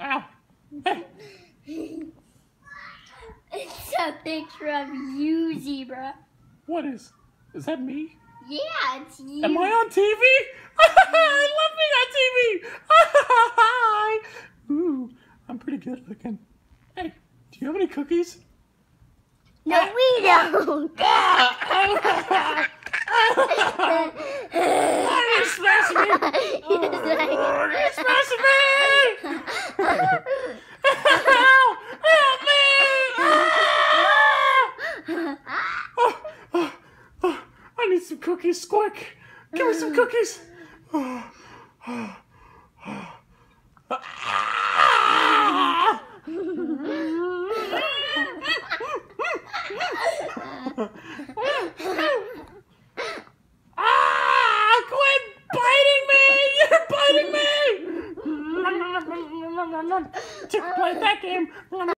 Ow. Hey. It's a picture of you, Zebra. What is? Is that me? Yeah, it's you. Am I on TV? I love being on TV. Ooh, I'm pretty good looking. Hey, do you have any cookies? No, we don't. You're smashing me! You're smashing me! Help me! I need some cookies, quick! Give me some cookies! Quit biting me! You're biting me! Play that game.